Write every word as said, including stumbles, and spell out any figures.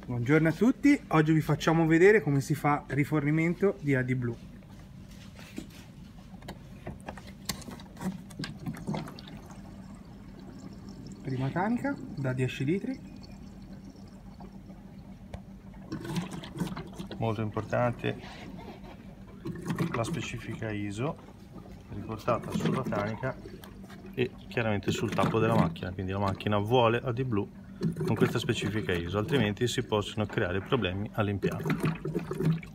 Buongiorno a tutti, oggi vi facciamo vedere come si fa rifornimento di AdBlue. Prima tanica da dieci litri. Molto importante la specifica I S O riportata sulla tanica e chiaramente sul tappo della macchina, quindi la macchina vuole AdBlue con questa specifica I S O, altrimenti si possono creare problemi all'impianto.